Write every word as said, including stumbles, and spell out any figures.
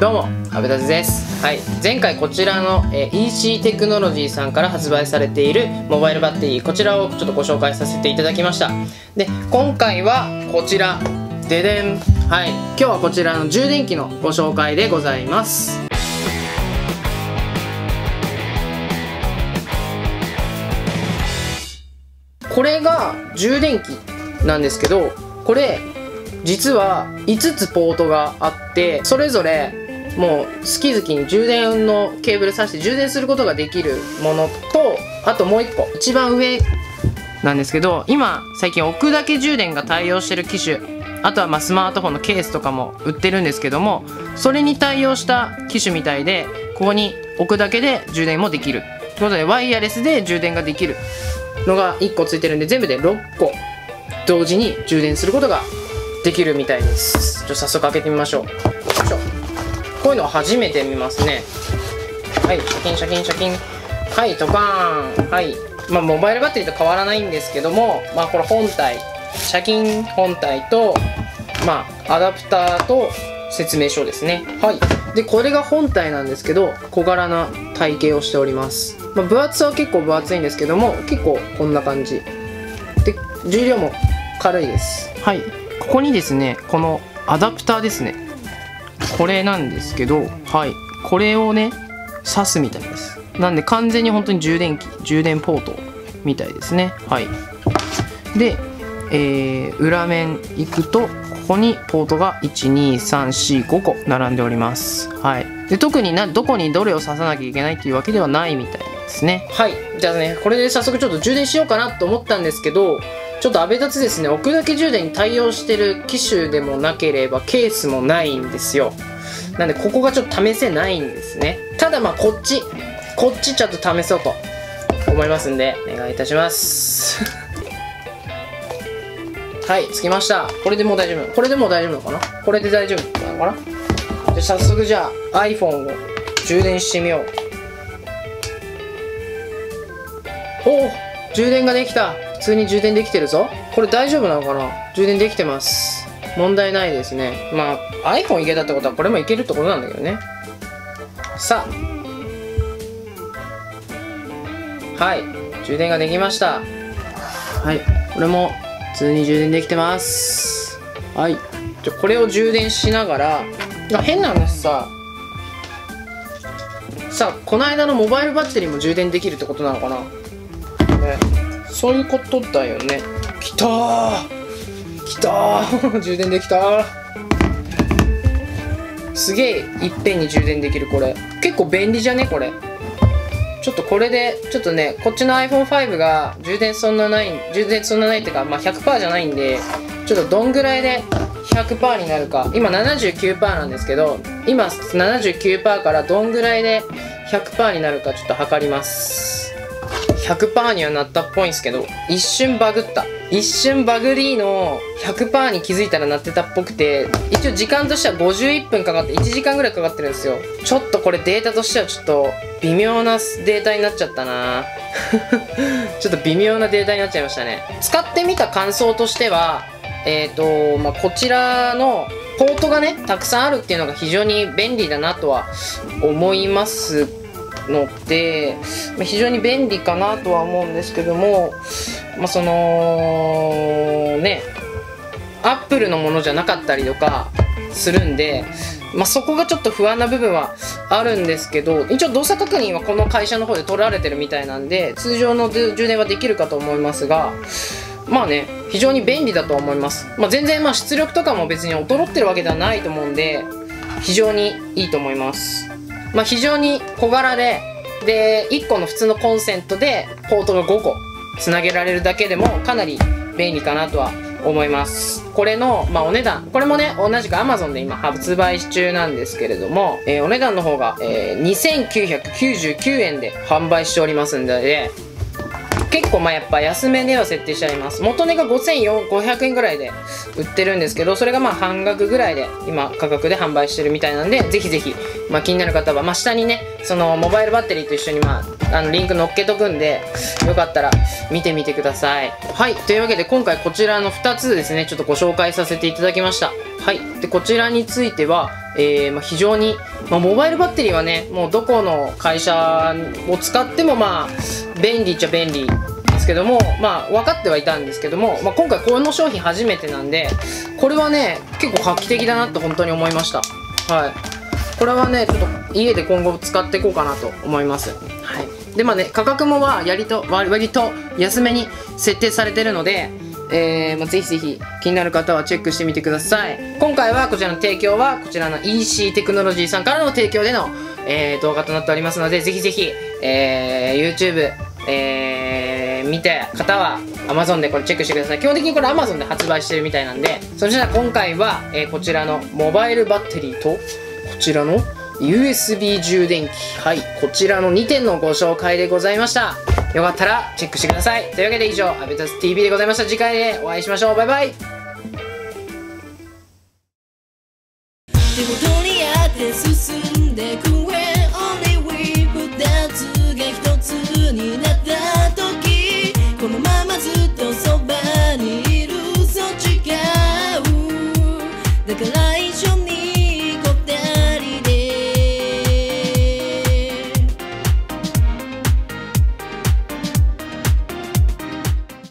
どうも、阿部達です。はい、前回こちらの、えー、イーシー テクノロジーさんから発売されているモバイルバッテリー、こちらをちょっとご紹介させていただきました。で、今回はこちら、ででん。はい、今日はこちらの充電器のご紹介でございます。これが充電器なんですけど、これ実はいつつポートがあって、それぞれもう好き好きに充電のケーブル挿して充電することができるものと、あともう一個一番上なんですけど、今最近置くだけ充電が対応してる機種、あとはまあスマートフォンのケースとかも売ってるんですけども、それに対応した機種みたいで、ここに置くだけで充電もできるということで、ワイヤレスで充電ができるのがいっこついてるんで、全部でろっこ同時に充電することができるみたいです。ちょっと早速開けてみましょう。よいしょ。こういうのは初めて見ますね。はい、シャキンシャキンシャキン。はい、ドカーン。はい。まあ、モバイルバッテリーと変わらないんですけども、まあ、これ本体、シャキン本体と、まあ、アダプターと説明書ですね。はい。で、これが本体なんですけど、小柄な体型をしております。まあ、分厚さは結構分厚いんですけども、結構こんな感じ。で、重量も軽いです。はい。ここにですね、このアダプターですね。これなんですけど、はい。これをね、挿すみたいです。なんで完全に本当に充電器、充電ポートみたいですね。はい。で、えー、裏面行くと、ここにポートがいち、に、さん、よん、ごこ並んでおります。はい。で、特にな、どこにどれを挿さなきゃいけないっていうわけではないみたいですね。はい。じゃあね、これで早速ちょっと充電しようかなと思ったんですけど、ちょっと阿部達ですね、置くだけ充電に対応してる機種でもなければケースもないんですよ。なんでここがちょっと試せないんですね。ただまあこっちこっちちょっと試そうと思いますんで、お願いいたしますはい、つきました。これでもう大丈夫。これでもう大丈夫なのかな。これで大丈夫なのかな。じゃあ早速じゃあ iPhone を充電してみよう。おお、充電ができた。普通に充電できてるぞ。これ大丈夫なのかな。充電できてます。問題ないですね。まあ iPhone いけたってことはこれもいけるってことなんだけどね。さあ、はい、充電ができました。はい、これも普通に充電できてます。はい、じゃこれを充電しながら、あ、変な話ささあ、この間のモバイルバッテリーも充電できるってことなのかな、ね、そういうことだよね。きたーきたー充電できたー。すげえいっぺんに充電できる。これ結構便利じゃねこれ。ちょっとこれでちょっとね、こっちの アイフォンファイブ が充電そんなない充電そんなないっていうか、まあ ひゃくパーセント じゃないんで、ちょっとどんぐらいで ひゃくパーセント になるか。今 ななじゅうきゅうパーセント なんですけど、今 ななじゅうきゅうパーセント からどんぐらいで ひゃくパーセント になるかちょっと測ります。ひゃくパーセント にはなったっぽいんですけど、一瞬バグった。一瞬バグリーの ひゃくパーセント に気づいたらなってたっぽくて、一応時間としてはごじゅういっぷんかかっていちじかんぐらいかかってるんですよ。ちょっとこれデータとしてはちょっと微妙なデータになっちゃったなちょっと微妙なデータになっちゃいましたね。使ってみた感想としては、えっと、まあ、こちらのポートがね、たくさんあるっていうのが非常に便利だなとは思いますので、まあ、非常に便利かなとは思うんですけども、まあ、そのね、アップルのものじゃなかったりとかするんで、まあ、そこがちょっと不安な部分はあるんですけど、一応動作確認はこの会社の方で取られてるみたいなんで、通常の充電はできるかと思いますが、まあね、非常に便利だと思います。まあ、全然まあ出力とかも別に劣ってるわけではないと思うんで、非常にいいと思います。まあ、非常に小柄で、で、いっこの普通のコンセントでポートがごこつなげられるだけでもかなり便利かなとは思います。これの、まあ、お値段、これもね、同じく Amazon で今発売中なんですけれども、えー、お値段の方が、えー、にせんきゅうひゃくきゅうじゅうきゅうえんで販売しておりますんで、ね、結構まあやっぱ安めでは設定してあります。元値がごせんごひゃくえんぐらいで売ってるんですけど、それがまあ半額ぐらいで今価格で販売してるみたいなんで、ぜひぜひ、まあ、気になる方は、まあ、下にね、そのモバイルバッテリーと一緒に、まあ、あのリンク載っけとくんで、よかったら見てみてください。はい、というわけで今回こちらのふたつですね、ちょっとご紹介させていただきました。はい、でこちらについてはえーまあ、非常に、まあ、モバイルバッテリーはね、もうどこの会社を使ってもまあ便利っちゃ便利ですけども、まあ分かってはいたんですけども、まあ、今回この商品初めてなんで、これはね結構画期的だなと本当に思いました。はい、これはねちょっと家で今後使っていこうかなと思います。はい、でまあね価格もはやりと割と安めに設定されてるので、えーまあ、ぜひぜひ気になる方はチェックしてみてください。今回はこちらの提供はこちらの イーシー テクノロジーさんからの提供での、えー動画となっておりますので、ぜひぜひ、えー YouTube、えー見た方は Amazon でこれチェックしてください。基本的にこれ Amazon で発売してるみたいなんで、それじゃあ今回は、えーこちらのモバイルバッテリーとこちらの ユーエスビー 充電器、はい、こちらのにてんのご紹介でございました。よかったらチェックしてください。というわけで以上、アベタス ティーブイ でございました。次回でお会いしましょう。バイバイ。 手元にあって進んでく When only we ふたつがひとつになった時、このままずっとそばにいる、そう違う。だから